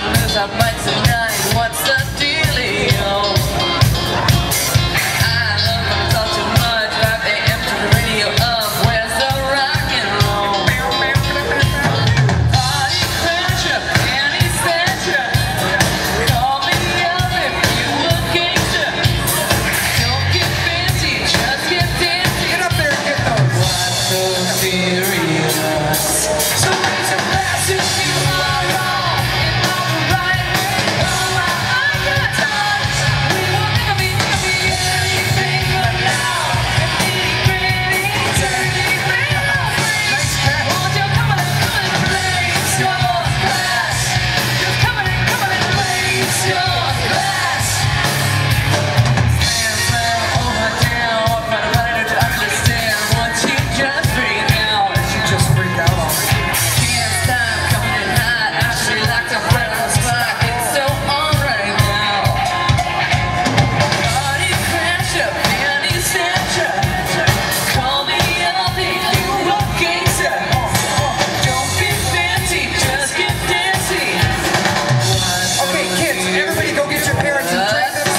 lose our minds tonight. What's the dealio? I love when I talk too much. Drive AM to the radio up. Where's the rock and roll? Party crasher, Annie Stancher. Call me up if you a gangster. Don't get fancy, just get dancing. Get up there and get those. What's so serious? So raise your glass if you are wrong. In all the right way, all my good times. We will never be anything but now. Nitty-gritty, dirty, real free. Won't you come on and raise your glass? Just come on and raise your glass. Stand well, oh my damn. What kind of writer to understand what you just freaked out? You just freaked out on me. Can't stop coming in hot. Actually locked up right on the spot. It's so on right now. Party crasher, Annie Stancher. Call me up if you a gangster. Don't get fancy, just get dancy. Okay, kids, everybody go get your parents and drink them.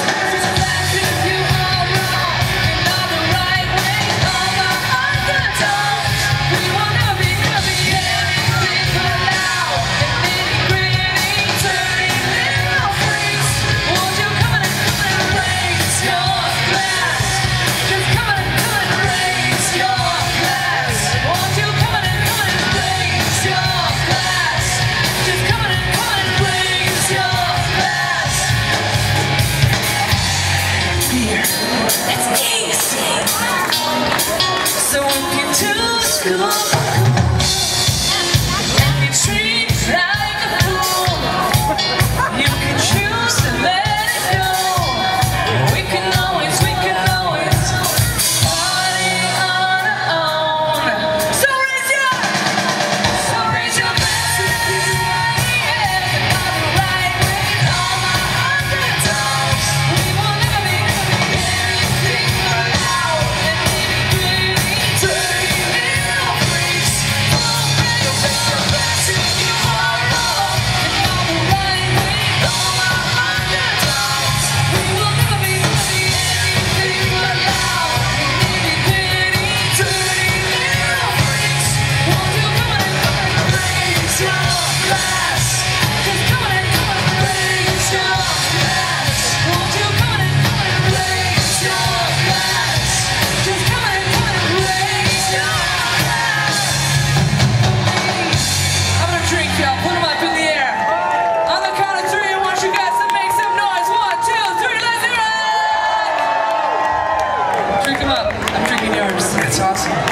So if you do school, if you treat like a fool, you can choose to let it go. We can always party on our own. So raise your glass if you are heading on the right way. All my good times, we will never be anything but loud and nitty-gritty, dirty little freaks. Raise your glass if you are wrong and on the right way. All my good times, we will never be anything but loud and nitty-gritty, dirty little freaks. Won't you come on and raise your glass? Just come on and raise your glass. Won't you come on and raise your glass? Just come on and raise your glass. I'm gonna drink, y'all. Put them up in the air. On the count of three, I want you guys to make some noise. 1, 2, 3, let's do it! Drink them up. I'm drinking yours. That's awesome.